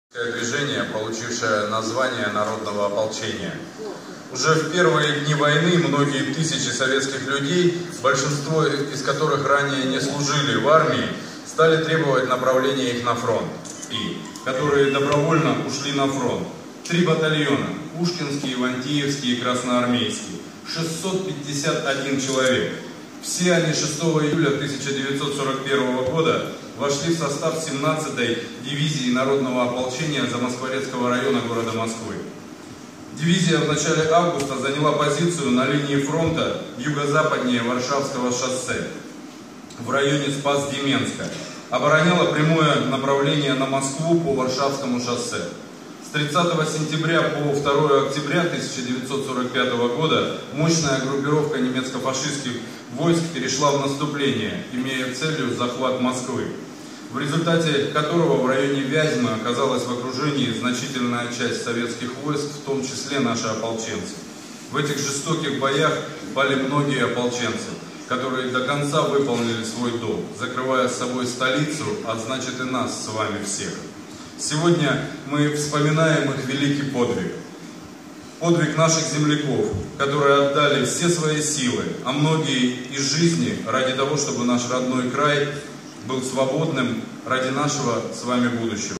Движение, получившее название народного ополчения. Уже в первые дни войны многие тысячи советских людей, большинство из которых ранее не служили в армии, стали требовать направления их на фронт. Которые добровольно ушли на фронт. 3 батальона – Пушкинский, Ивантеевский и Красноармейский. 651 человек. Все они 6 июля 1941 года вошли в состав 17-й дивизии народного ополчения Замоскворецкого района города Москвы. Дивизия в начале августа заняла позицию на линии фронта юго-западнее Варшавского шоссе в районе Спас-Деменска. Обороняла прямое направление на Москву по Варшавскому шоссе. С 30 сентября по 2 октября 1945 года мощная группировка немецко-фашистских войск перешла в наступление, имея целью захват Москвы, в результате которого в районе Вязьмы оказалась в окружении значительная часть советских войск, в том числе наши ополченцы. В этих жестоких боях пали многие ополченцы, которые до конца выполнили свой долг, закрывая с собой столицу, а значит и нас с вами всех. Сегодня мы вспоминаем их великий подвиг. Подвиг наших земляков, которые отдали все свои силы, а многие из жизни ради того, чтобы наш родной край был свободным, ради нашего с вами будущего.